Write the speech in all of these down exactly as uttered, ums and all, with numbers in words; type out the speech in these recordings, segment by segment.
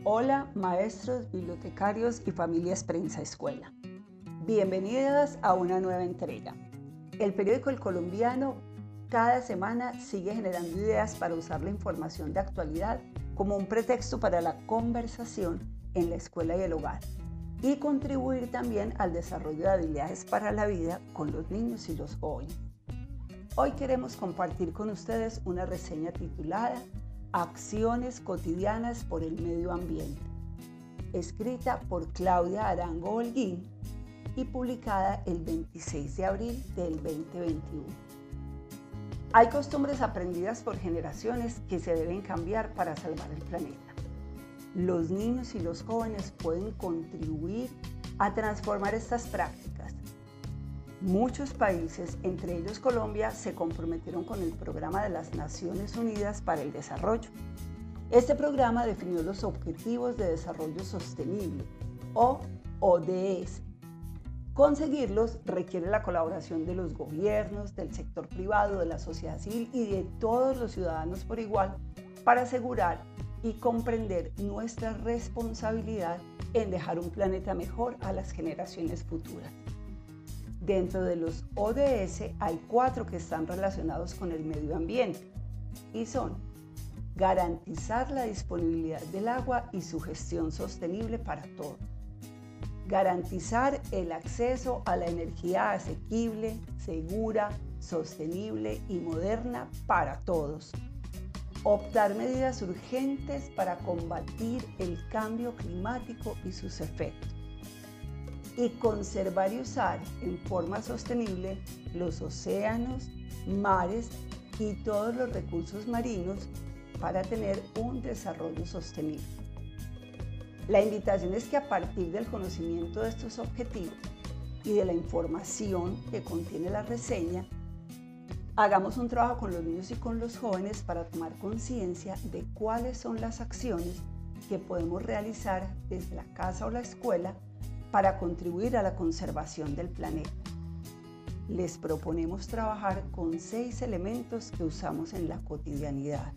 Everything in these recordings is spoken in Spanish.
Hola, maestros, bibliotecarios y familias Prensa Escuela. Bienvenidas a una nueva entrega. El periódico El Colombiano cada semana sigue generando ideas para usar la información de actualidad como un pretexto para la conversación en la escuela y el hogar y contribuir también al desarrollo de habilidades para la vida con los niños y los jóvenes. Hoy queremos compartir con ustedes una reseña titulada Acciones cotidianas por el medio ambiente, escrita por Claudia Arango Holguín y publicada el veintiséis de abril del veinte veintiuno. Hay costumbres aprendidas por generaciones que se deben cambiar para salvar el planeta. Los niños y los jóvenes pueden contribuir a transformar estas prácticas. Muchos países, entre ellos Colombia, se comprometieron con el Programa de las Naciones Unidas para el Desarrollo. Este programa definió los Objetivos de Desarrollo Sostenible, o O D S. Conseguirlos requiere la colaboración de los gobiernos, del sector privado, de la sociedad civil y de todos los ciudadanos por igual para asegurar y comprender nuestra responsabilidad en dejar un planeta mejor a las generaciones futuras. Dentro de los O D S hay cuatro que están relacionados con el medio ambiente y son garantizar la disponibilidad del agua y su gestión sostenible para todos, garantizar el acceso a la energía asequible, segura, sostenible y moderna para todos, optar medidas urgentes para combatir el cambio climático y sus efectos, y conservar y usar en forma sostenible los océanos, mares y todos los recursos marinos para tener un desarrollo sostenible. La invitación es que a partir del conocimiento de estos objetivos y de la información que contiene la reseña, hagamos un trabajo con los niños y con los jóvenes para tomar conciencia de cuáles son las acciones que podemos realizar desde la casa o la escuela para contribuir a la conservación del planeta. Les proponemos trabajar con seis elementos que usamos en la cotidianidad: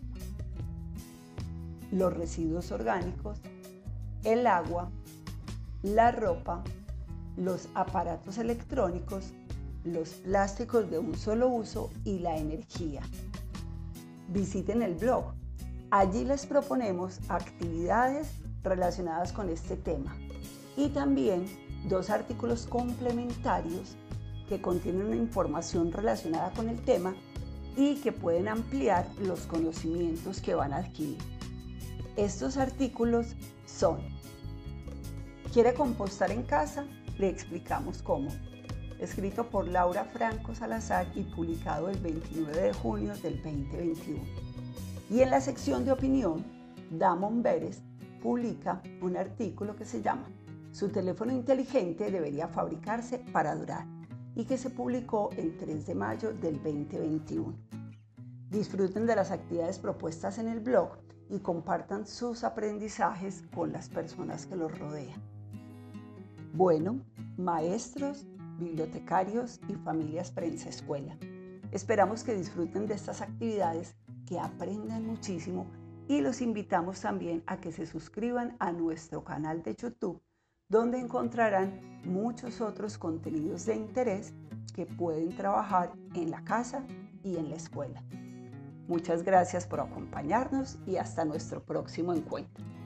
los residuos orgánicos, el agua, la ropa, los aparatos electrónicos, los plásticos de un solo uso y la energía. Visiten el blog. Allí les proponemos actividades relacionadas con este tema y también dos artículos complementarios que contienen una información relacionada con el tema y que pueden ampliar los conocimientos que van a adquirir. Estos artículos son: ¿quiere compostar en casa? Le explicamos cómo. Escrito por Laura Franco Salazar y publicado el veintinueve de junio del veinte veintiuno. Y en la sección de opinión, Damon Beres publica un artículo que se llama Su teléfono inteligente debería fabricarse para durar, y que se publicó el tres de mayo del veinte veintiuno. Disfruten de las actividades propuestas en el blog y compartan sus aprendizajes con las personas que los rodean. Bueno, maestros, bibliotecarios y familias Prensa Escuela, esperamos que disfruten de estas actividades, que aprendan muchísimo y los invitamos también a que se suscriban a nuestro canal de YouTube, donde encontrarán muchos otros contenidos de interés que pueden trabajar en la casa y en la escuela. Muchas gracias por acompañarnos y hasta nuestro próximo encuentro.